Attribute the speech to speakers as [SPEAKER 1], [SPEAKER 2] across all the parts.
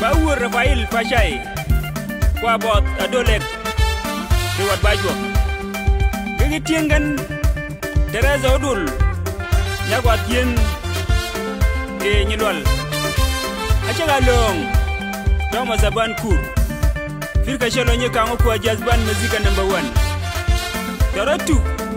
[SPEAKER 1] Bawur Rafael Pashai kwa bot adolek Dewat Bajwa Gigi tiengan Teresa Odul Nyagwa tien Ke nyilwal Achaga long Dama Zaban Kur Firka shalo nye kango kwa jazban muzika #1 Taratu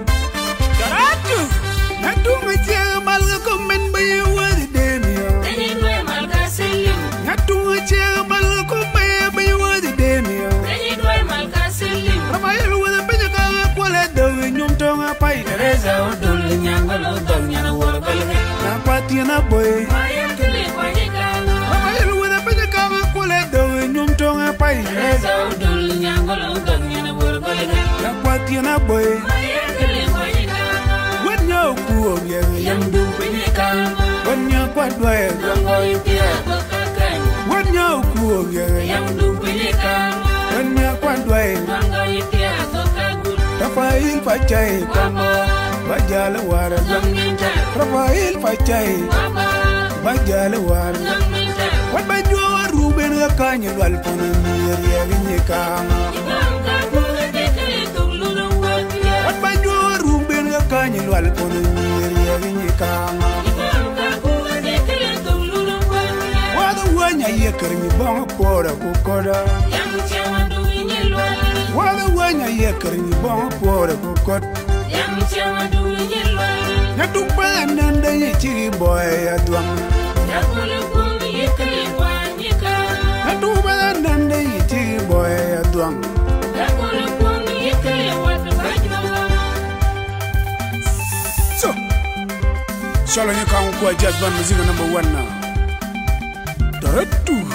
[SPEAKER 2] Natunga chia malga komen baye wadi demio
[SPEAKER 3] Nani dwe malga selim
[SPEAKER 2] Natunga chia malga komen baye wadi demio
[SPEAKER 3] Nani dwe malga selim
[SPEAKER 2] Rafael wada peja kanga kwale doge nyum tonga pai
[SPEAKER 3] Teresa Odul nyangalo dog nyana wala balga
[SPEAKER 2] Na pati na boy
[SPEAKER 3] Maya kili kwa jikanga
[SPEAKER 2] Rafael wada peja kanga kwale doge nyum tonga pai
[SPEAKER 3] Teresa Odul nyangalo dog nyana wala balga
[SPEAKER 2] Na pati na boy
[SPEAKER 3] Maya kili kwa jikanga
[SPEAKER 2] Wenyo kuo yege
[SPEAKER 3] Yamdu pinye kanga
[SPEAKER 2] Wenyo kwa dwae
[SPEAKER 3] Gongo yupia kokakani
[SPEAKER 2] Wenyo kuo yege
[SPEAKER 3] Yamdu pinye kanga
[SPEAKER 2] Wenyo kwa dwae
[SPEAKER 3] Gongo yupia kokakuni
[SPEAKER 2] Rafael Pachai
[SPEAKER 3] Wamo
[SPEAKER 2] Bajala wara
[SPEAKER 3] Zongminta
[SPEAKER 2] Rafael Pachai
[SPEAKER 3] Wamo
[SPEAKER 2] Bajala wara
[SPEAKER 3] Zongminta
[SPEAKER 2] Wat bajwa Ruben ga kanya wal pona mir ya ginye kama
[SPEAKER 3] Ibanga kuga deke tululu wakia
[SPEAKER 2] Wat bajwa Ruben ga kanya wal pona mir ya ginye kama
[SPEAKER 3] Ibanga kuga deke tululu wakia
[SPEAKER 2] Wada wanya ye kerni bang pora ku koda
[SPEAKER 3] Yamu chawa duwi nyilwal
[SPEAKER 2] Wada wanya ye kerni bang pora ku kod
[SPEAKER 3] Yamu chawa duwi nyilwal
[SPEAKER 2] Na tukpa nanda ye chiri boy ya twang
[SPEAKER 3] Yakulu kumi yikli wanyika
[SPEAKER 2] Na tukpa nanda ye chiri boy ya twang
[SPEAKER 3] Yakulu kumi yikli watu bajwa
[SPEAKER 2] So Shala nye kama kwa jazban muzika #1 na Taratu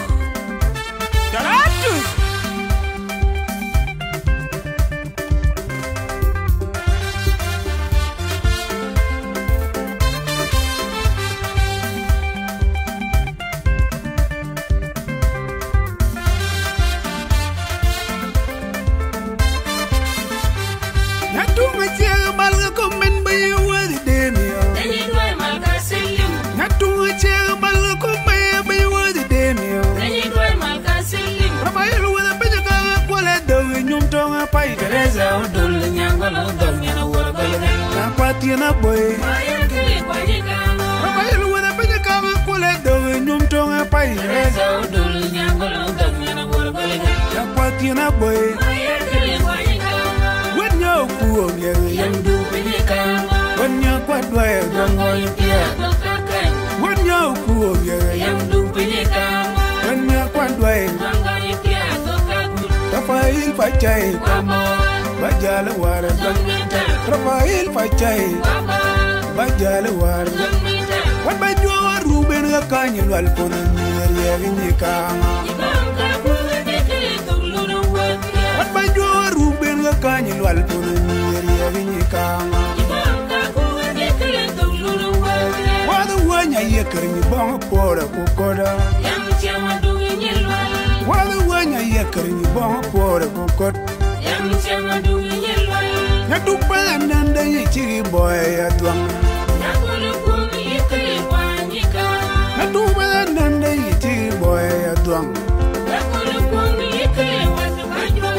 [SPEAKER 2] Natunga chia malga komen baye wadi demio
[SPEAKER 3] Nani dwe malga selim
[SPEAKER 2] Natunga chia malga komen baye wadi demio
[SPEAKER 3] Nani dwe malga selim
[SPEAKER 2] Rafael wada peja kanga kwale doge nyum tonga pai
[SPEAKER 3] Teresa Odul nyangalo dog nyana wala balga
[SPEAKER 2] Na pati na boy
[SPEAKER 3] Maya kili kwa jikanga
[SPEAKER 2] Rafael wada peja kanga kwale doge nyum tonga pai
[SPEAKER 3] Teresa Odul nyangalo dog nyana wala balga
[SPEAKER 2] Na pati na boy
[SPEAKER 3] Maya kili kwa jikanga
[SPEAKER 2] Wenyo kuo yege
[SPEAKER 3] Yamdu pinye kanga
[SPEAKER 2] Wenyo kwa dwae
[SPEAKER 3] Gongo yupia kokakani
[SPEAKER 2] Wenyo kuo yege
[SPEAKER 3] Yamdu pinye kanga
[SPEAKER 2] Wenyo kwa dwae
[SPEAKER 3] Gongo yupia kokakuni
[SPEAKER 2] Rafael Pachai
[SPEAKER 3] Wamo
[SPEAKER 2] Bajala wara
[SPEAKER 3] Zongminta
[SPEAKER 2] Rafael Pachai
[SPEAKER 3] Wamo
[SPEAKER 2] Bajala wara
[SPEAKER 3] Zongminta
[SPEAKER 2] Wat bajwa Ruben ga kanya wal pona mir ya ginye kama
[SPEAKER 3] Ibanga kuga deke tululu wakia
[SPEAKER 2] Wat bajwa Ruben ga kanya wal pona mir ya ginye kama
[SPEAKER 3] Ibanga kuga deke tululu wakia
[SPEAKER 2] Wada wanya ye kerni bang pora ku koda
[SPEAKER 3] Yamu chawa duwi nyilwal
[SPEAKER 2] Wada wanya ye kerni bang pora ku kod
[SPEAKER 3] Yamu chawa duwi nyilwal
[SPEAKER 2] Na tukpa nanda ye chiri boy ya twang
[SPEAKER 3] Yakulu kumi yikli wanyika
[SPEAKER 2] Na tukpa nanda ye chiri boy ya twang
[SPEAKER 3] Yakulu kumi yikli watu bajwa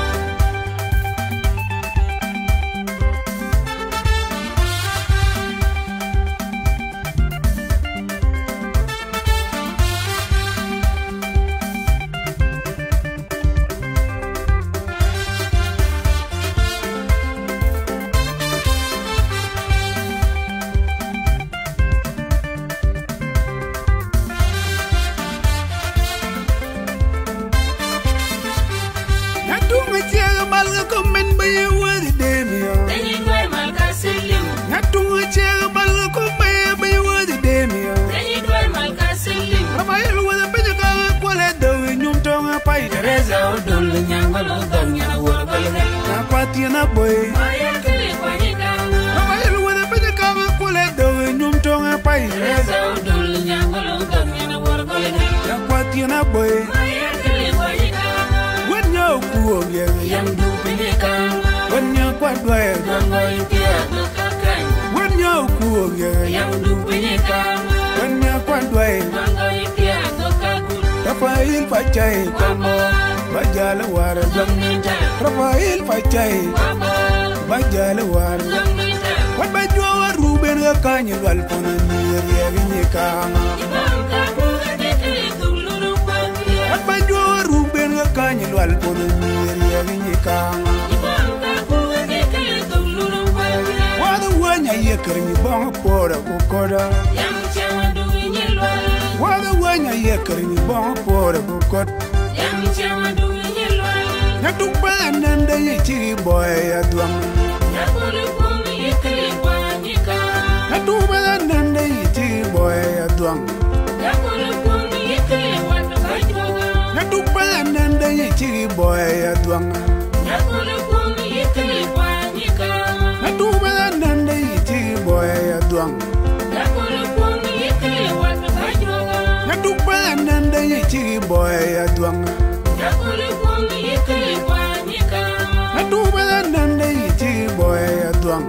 [SPEAKER 2] Natunga chia malga komen baye wadi demio
[SPEAKER 3] Nani dwe malga selim
[SPEAKER 2] Natunga chia malga komen baye wadi demio
[SPEAKER 3] Nani dwe malga selim
[SPEAKER 2] Rafael wada peja kanga kwale doge nyum tonga pai
[SPEAKER 3] Teresa Odul nyangalo dog nyana wala balga
[SPEAKER 2] Na pati na boy
[SPEAKER 3] Maya kili kwa jikanga
[SPEAKER 2] Rafael wada peja kanga kwale doge nyum tonga pai
[SPEAKER 3] Teresa Odul nyangalo dog nyana wala balga
[SPEAKER 2] Na pati na boy
[SPEAKER 3] Maya kili kwa jikanga
[SPEAKER 2] Wenyo kuo yege
[SPEAKER 3] Yamdu pinye kanga
[SPEAKER 2] Wenyo kwa dwae
[SPEAKER 3] Gongo yupia kokakani
[SPEAKER 2] Wenyo kuo yege
[SPEAKER 3] Yamdu pinye kanga
[SPEAKER 2] Wenyo kwa dwae
[SPEAKER 3] Gongo yupia kokakuni
[SPEAKER 2] Rafael Fachai Kamo Bajal War Rafael Fachai Bajal War What by Joe Ruben Kanye Walpon Kama What by Joe Ruben Kanye Walpon Kama What the one I hear me bong for a cocoda What the one I hear me bong for a cocoda Natu ban and the itchy boy at one. Natu ban and the itchy boy at one. Natu ban and the itchy boy at one. Natu ban and the itchy boy at one. Natu ban and the itchy boy at one. Natu ban and the itchy boy at one.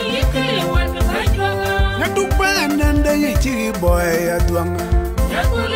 [SPEAKER 2] Natu ban and the itchy boy at one.